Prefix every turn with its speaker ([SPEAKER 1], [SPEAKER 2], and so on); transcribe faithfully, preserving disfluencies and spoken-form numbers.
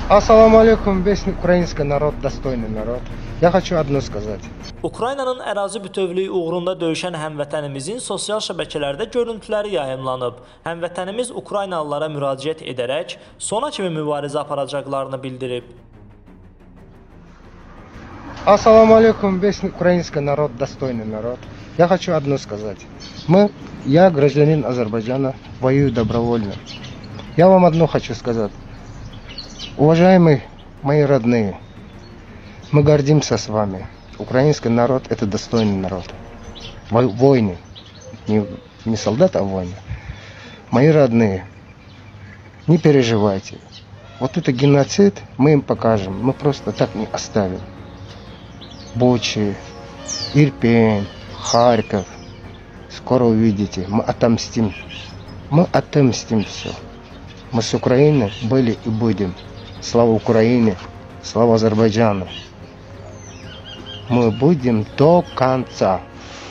[SPEAKER 1] Ассаламу алейкум, весь украинский народ, достойный народ. Я хочу одно сказать.
[SPEAKER 2] Ukraynanın ərazi bütövlüyü uğrunda döyüşən həmvətənimizin sosial şəbəkələrdə görüntüləri yayımlanıb. Həmvətənimiz Ukraynalılara müraciət edərək sona kimi mübarizə aparacaqlarını bildirib.
[SPEAKER 1] Ассаламу алейкум, весь украинский народ, достойный народ. Я хочу одно сказать. Мы, я гражданин Азербайджана, воюю добровольно. Я вам одно хочу сказать. Уважаемые мои родные, мы гордимся с вами. Украинский народ – это достойный народ. Войны. Не, не солдаты, а войны. Мои родные, не переживайте. Вот это геноцид мы им покажем. Мы просто так не оставим. Бучи, Ирпень, Харьков. Скоро увидите. Мы отомстим. Мы отомстим все. Мы с Украины были и будем. Слава Украине, слава Азербайджану. Мы будем до конца.